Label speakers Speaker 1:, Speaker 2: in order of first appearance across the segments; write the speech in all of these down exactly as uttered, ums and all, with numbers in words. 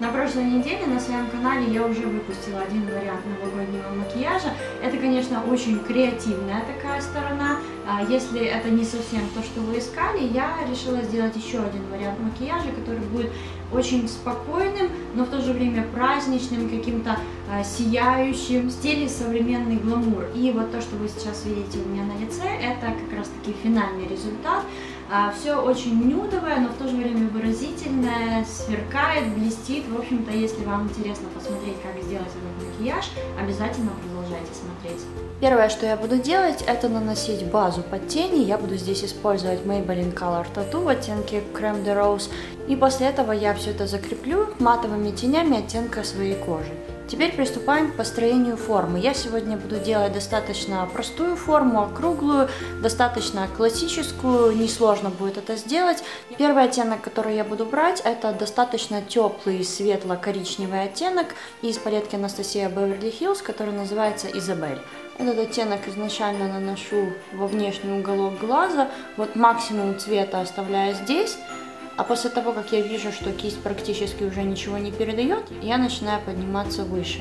Speaker 1: На прошлой неделе на своем канале я уже выпустила один вариант новогоднего макияжа. Это, конечно, очень креативная такая сторона. Если это не совсем то, что вы искали, я решила сделать еще один вариант макияжа, который будет очень спокойным, но в то же время праздничным, каким-то сияющим, в стиле современный гламур. И вот то, что вы сейчас видите у меня на лице, это как раз таки финальный результат. Все очень нюдовое, но в то же время выразительное, сверкает, блестит. В общем-то, если вам интересно посмотреть, как сделать этот макияж, обязательно продолжайте смотреть. Первое, что я буду делать, это наносить базу под тени. Я буду здесь использовать Maybelline Color Tattoo в оттенке Creme de Rose. И после этого я все это закреплю матовыми тенями оттенка своей кожи. Теперь приступаем к построению формы. Я сегодня буду делать достаточно простую форму, округлую, достаточно классическую, несложно будет это сделать. Первый оттенок, который я буду брать, это достаточно теплый светло-коричневый оттенок из палетки Anastasia Beverly Hills, который называется Изабель. Этот оттенок изначально наношу во внешний уголок глаза, вот максимум цвета оставляю здесь. А после того, как я вижу, что кисть практически уже ничего не передает, я начинаю подниматься выше.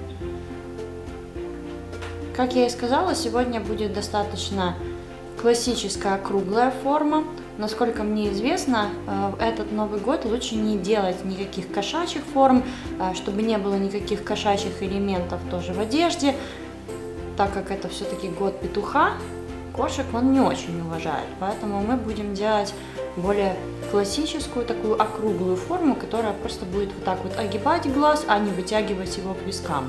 Speaker 1: Как я и сказала, сегодня будет достаточно классическая круглая форма. Насколько мне известно, этот Новый год лучше не делать никаких кошачьих форм, чтобы не было никаких кошачьих элементов тоже в одежде, так как это все-таки год петуха. Кошек он не очень уважает, поэтому мы будем делать более классическую такую округлую форму, которая просто будет вот так вот огибать глаз, а не вытягивать его к вискам.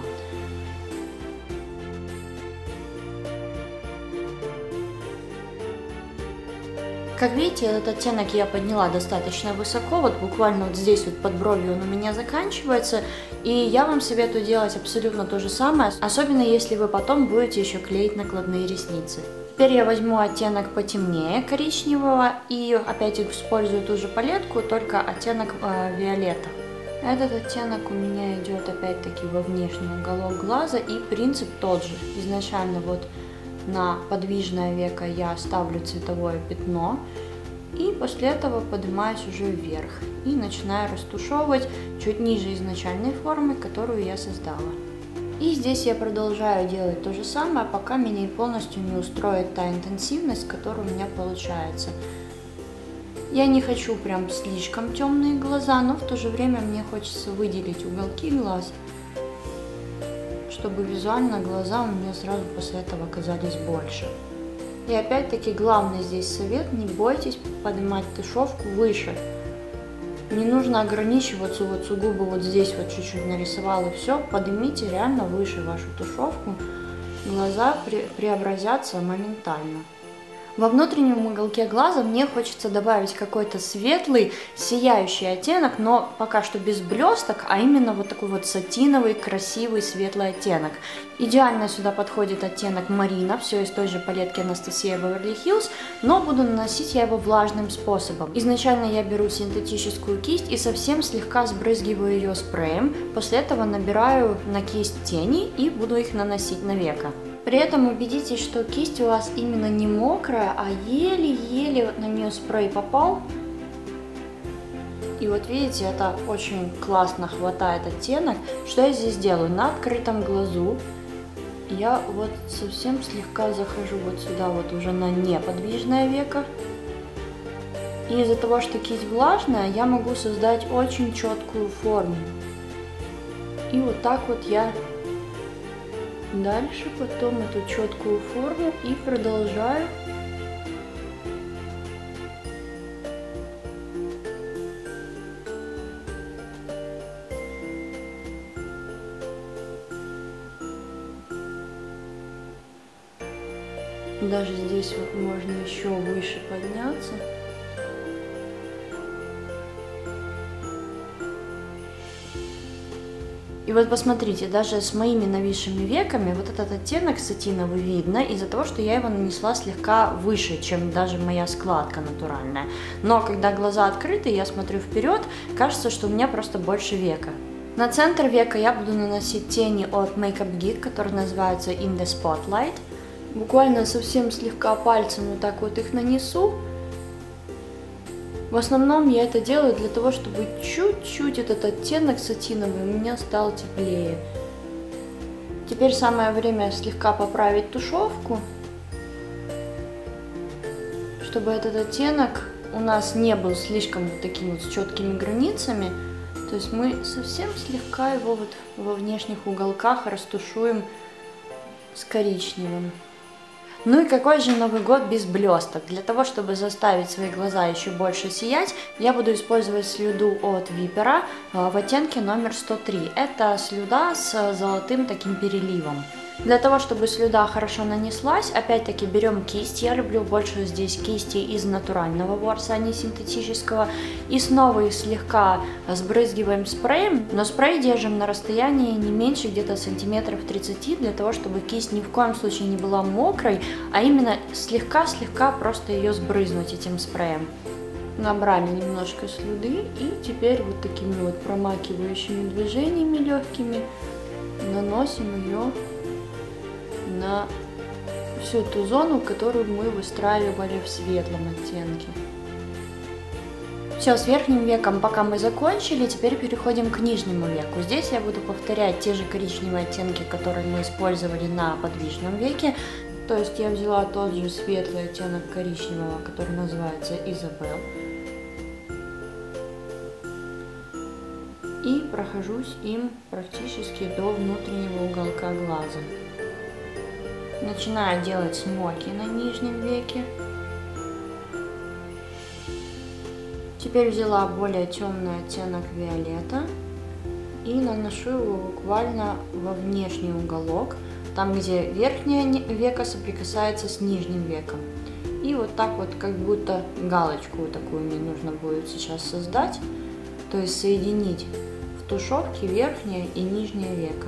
Speaker 1: Как видите, этот оттенок я подняла достаточно высоко, вот буквально вот здесь вот под бровью он у меня заканчивается, и я вам советую делать абсолютно то же самое, особенно если вы потом будете еще клеить накладные ресницы. Теперь я возьму оттенок потемнее коричневого и опять использую ту же палетку, только оттенок э, виолета. Этот оттенок у меня идет опять-таки во внешний уголок глаза, и принцип тот же. Изначально вот на подвижное веко я ставлю цветовое пятно, и после этого поднимаюсь уже вверх и начинаю растушевывать чуть ниже изначальной формы, которую я создала. И здесь я продолжаю делать то же самое, пока меня полностью не устроит та интенсивность, которая у меня получается. Я не хочу прям слишком темные глаза, но в то же время мне хочется выделить уголки глаз, чтобы визуально глаза у меня сразу после этого оказались больше. И опять-таки главный здесь совет: не бойтесь поднимать тушевку выше. Не нужно ограничиваться вот сугубо вот здесь вот чуть-чуть нарисовала и все. Поднимите реально выше вашу тушевку. Глаза пре преобразятся моментально. Во внутреннем уголке глаза мне хочется добавить какой-то светлый, сияющий оттенок, но пока что без блесток, а именно вот такой вот сатиновый, красивый, светлый оттенок. Идеально сюда подходит оттенок Марина, все из той же палетки Anastasia Beverly Hills, но буду наносить я его влажным способом. Изначально я беру синтетическую кисть и совсем слегка сбрызгиваю ее спреем, после этого набираю на кисть тени и буду их наносить на веко. При этом убедитесь, что кисть у вас именно не мокрая, а еле-еле вот на нее спрей попал. И вот видите, это очень классно хватает оттенок. Что я здесь делаю? На открытом глазу я вот совсем слегка захожу вот сюда, вот уже на неподвижное веко. И из-за того, что кисть влажная, я могу создать очень четкую форму. И вот так вот я дальше потом эту четкую форму и продолжаю. Даже здесь вот можно еще выше подняться. И вот посмотрите, даже с моими нависшими веками вот этот оттенок сатиновый видно из-за того, что я его нанесла слегка выше, чем даже моя складка натуральная. Но когда глаза открыты, я смотрю вперед, кажется, что у меня просто больше века. На центр века я буду наносить тени от Makeup Geek, которые называются In the Spotlight. Буквально совсем слегка пальцем вот так вот их нанесу. В основном я это делаю для того, чтобы чуть-чуть этот оттенок сатиновый у меня стал теплее. Теперь самое время слегка поправить тушевку, чтобы этот оттенок у нас не был слишком вот таким вот с четкими границами. То есть мы совсем слегка его вот во внешних уголках растушуем с коричневым. Ну и какой же Новый год без блесток? Для того, чтобы заставить свои глаза еще больше сиять, я буду использовать слюду от Випера в оттенке номер сто три. Это слюда с золотым таким переливом. Для того, чтобы слюда хорошо нанеслась, опять-таки берем кисть. Я люблю больше здесь кисти из натурального ворса, а не синтетического. И снова их слегка сбрызгиваем спреем, но спрей держим на расстоянии не меньше где-то сантиметров тридцати, для того, чтобы кисть ни в коем случае не была мокрой, а именно слегка-слегка просто ее сбрызнуть этим спреем. Набрали немножко слюды и теперь вот такими вот промакивающими движениями легкими наносим ее на всю ту зону, которую мы выстраивали в светлом оттенке. Все, с верхним веком пока мы закончили, теперь переходим к нижнему веку. Здесь я буду повторять те же коричневые оттенки, которые мы использовали на подвижном веке. То есть я взяла тот же светлый оттенок коричневого, который называется Изабелл. И прохожусь им практически до внутреннего уголка глаза. Начинаю делать смоки на нижнем веке. Теперь взяла более темный оттенок виолета и наношу его буквально во внешний уголок, там, где верхнее веко соприкасается с нижним веком. И вот так вот, как будто галочку вот такую мне нужно будет сейчас создать, то есть соединить в тушевке верхнее и нижнее веко.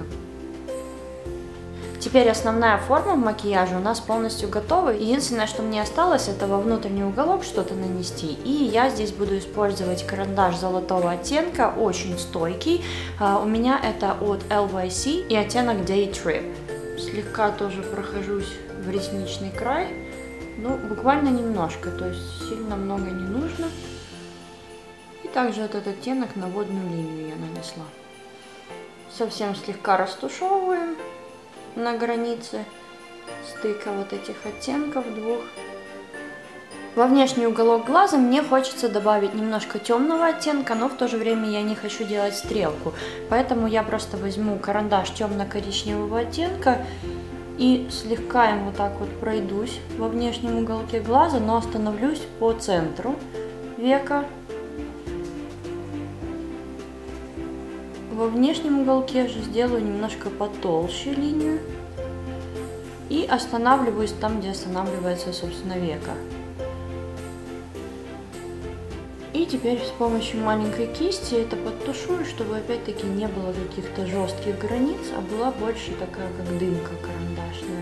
Speaker 1: Теперь основная форма макияжа у нас полностью готова. Единственное, что мне осталось, это во внутренний уголок что-то нанести. И я здесь буду использовать карандаш золотого оттенка, очень стойкий. У меня это от эл вай си и оттенок Day Trip. Слегка тоже прохожусь в ресничный край, ну буквально немножко, то есть сильно много не нужно. И также этот оттенок на водную линию я нанесла. Совсем слегка растушевываем на границе стыка вот этих оттенков двух. Во внешний уголок глаза мне хочется добавить немножко темного оттенка, но в то же время я не хочу делать стрелку. Поэтому я просто возьму карандаш темно-коричневого оттенка и слегка им вот так вот пройдусь во внешнем уголке глаза, но остановлюсь по центру века. Во внешнем уголке же сделаю немножко потолще линию и останавливаюсь там, где останавливается, собственно, веко. И теперь с помощью маленькой кисти это подтушую, чтобы опять-таки не было каких-то жестких границ, а была больше такая, как дымка карандашная.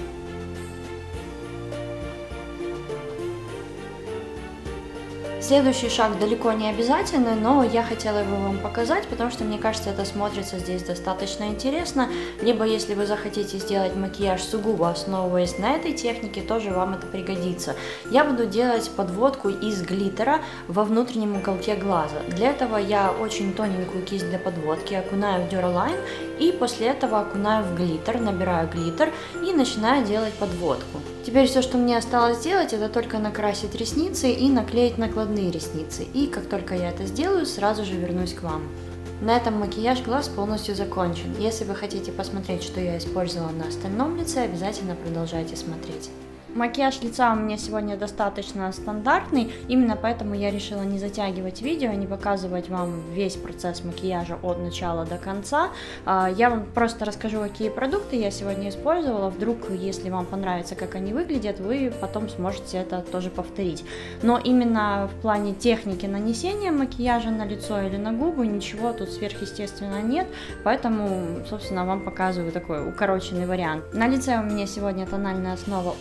Speaker 1: Следующий шаг далеко не обязательный, но я хотела его вам показать, потому что мне кажется, это смотрится здесь достаточно интересно. Либо если вы захотите сделать макияж сугубо основываясь на этой технике, тоже вам это пригодится. Я буду делать подводку из глиттера во внутреннем уголке глаза. Для этого я очень тоненькую кисть для подводки окунаю в Duraline и после этого окунаю в глиттер, набираю глиттер и начинаю делать подводку. Теперь все, что мне осталось сделать, это только накрасить ресницы и наклеить накладные ресницы. И как только я это сделаю, сразу же вернусь к вам. На этом макияж глаз полностью закончен. Если вы хотите посмотреть, что я использовала на остальном лице, обязательно продолжайте смотреть. Макияж лица у меня сегодня достаточно стандартный, именно поэтому я решила не затягивать видео, не показывать вам весь процесс макияжа от начала до конца. Я вам просто расскажу, какие продукты я сегодня использовала. Вдруг, если вам понравится, как они выглядят, вы потом сможете это тоже повторить. Но именно в плане техники нанесения макияжа на лицо или на губы ничего тут сверхъестественного нет, поэтому, собственно, вам показываю такой укороченный вариант. На лице у меня сегодня тональная основа от L'Oréal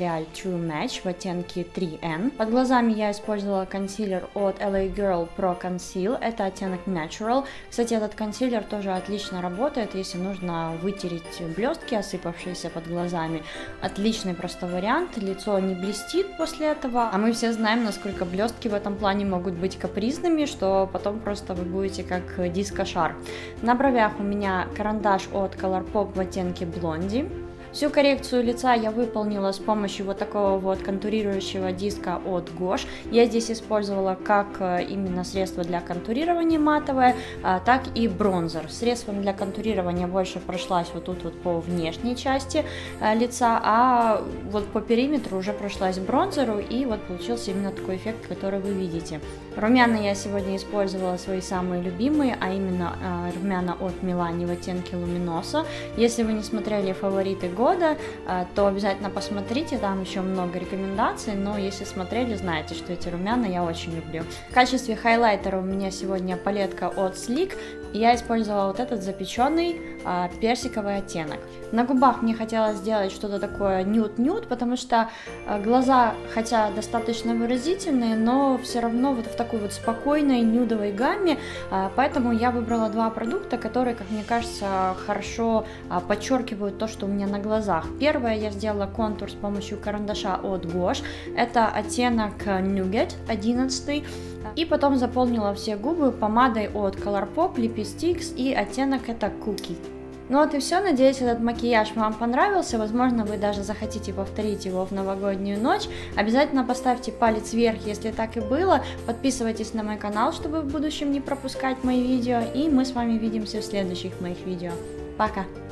Speaker 1: L'Oreal True Match в оттенке три эн. Под глазами я использовала консилер от эл эй Girl Pro Conceal, это оттенок Natural. Кстати, этот консилер тоже отлично работает, если нужно вытереть блестки, осыпавшиеся под глазами. Отличный просто вариант, лицо не блестит после этого, а мы все знаем, насколько блестки в этом плане могут быть капризными, что потом просто вы будете как диско-шар. На бровях у меня карандаш от Colourpop в оттенке Blondie. Всю коррекцию лица я выполнила с помощью вот такого вот контурирующего диска от Gosh. Я здесь использовала как именно средство для контурирования матовое, так и бронзер. Средством для контурирования больше прошлась вот тут вот по внешней части лица, а вот по периметру уже прошлась бронзеру, и вот получился именно такой эффект, который вы видите. Румяна я сегодня использовала свои самые любимые, а именно румяна от Milani в оттенке Luminosa. Если вы не смотрели фавориты года, то обязательно посмотрите, там еще много рекомендаций, но если смотрели, знаете, что эти румяна я очень люблю. В качестве хайлайтера у меня сегодня палетка от Sleek, и я использовала вот этот запеченный а, персиковый оттенок. На губах мне хотелось сделать что-то такое нюд-нюд, потому что а, глаза, хотя достаточно выразительные, но все равно вот в такой вот спокойной нюдовой гамме, а, поэтому я выбрала два продукта, которые, как мне кажется, хорошо а, подчеркивают то, что у меня на глазах. Первое, я сделала контур с помощью карандаша от Gosh, это оттенок Nougat одиннадцать, и потом заполнила все губы помадой от Colourpop Lipsticks, и оттенок это Cookie. Ну вот и все, надеюсь, этот макияж вам понравился, возможно, вы даже захотите повторить его в новогоднюю ночь. Обязательно поставьте палец вверх, если так и было, подписывайтесь на мой канал, чтобы в будущем не пропускать мои видео, и мы с вами увидимся в следующих моих видео. Пока!